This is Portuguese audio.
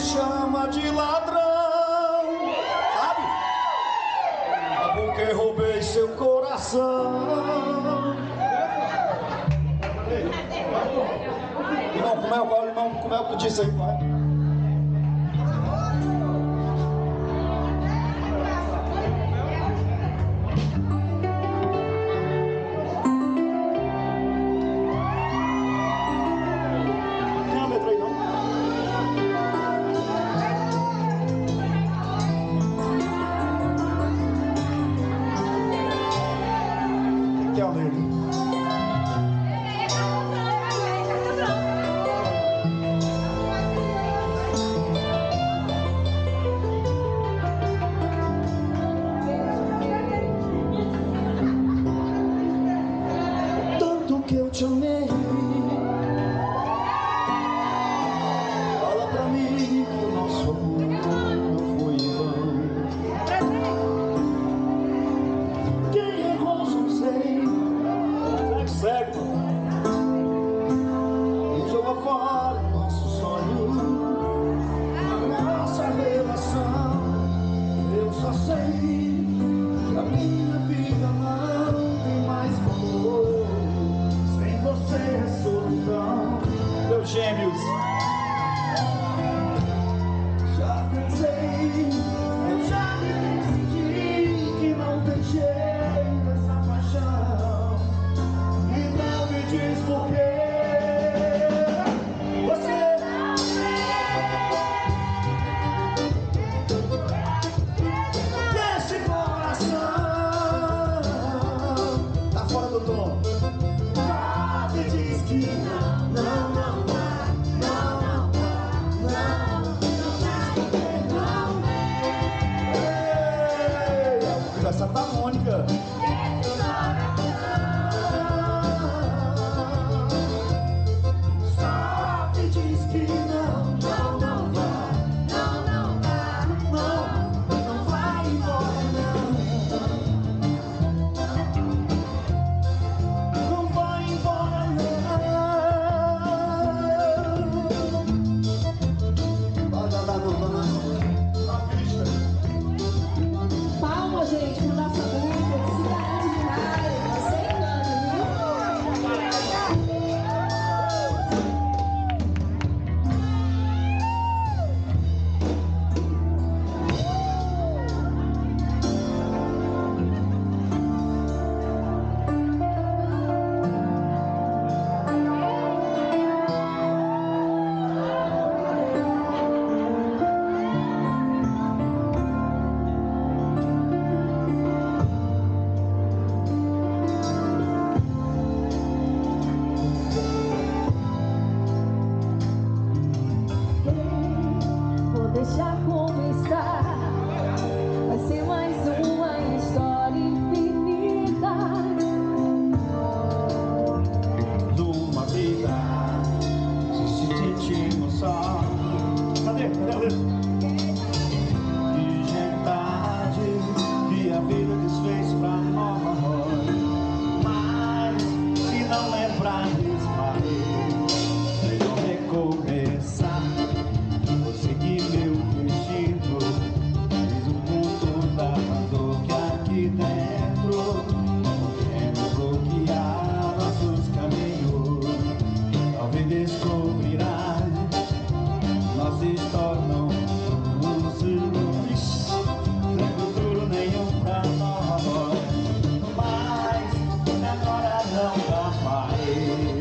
chama de ladrão, sabe? É porque roubei seu coração. Irmão, como é que tu disse aí, pai? Tem a letra aí, não? Que é a letra? Que eu te amei, fala pra mim que o nosso amor não foi em vão. Quem errou, não sei. Segue, e joga fora nosso sonho, nossa relação. Eu só sei que a minha vida não tem mais valor. Você é solidão, meus gêmeos. Já pensei, eu já me decidi que não tem jeito essa paixão. E não me diz por quê. Você não tem esse coração. Tá fora do tom. Diz que não dá, não Ei, a Santa Mônica. Só te diz que não vai embora, não. Palma, gente, pro nosso amigo, felicidade demais, deixar como está. Vai ser mais uma história infinita. Numa vida se sentimos só. Cadê a letra? Ingenuidade que a vida desfez pra nós. Mas se não lembrar desfazer, melhor recomeçar. Vou seguir meu destino. Fiz ponto da dor que aqui dentro quero bloquear nossos caminhos. Talvez descobrirá nossa história não sem futuro nenhum pra nós. Mas agora não dá mais.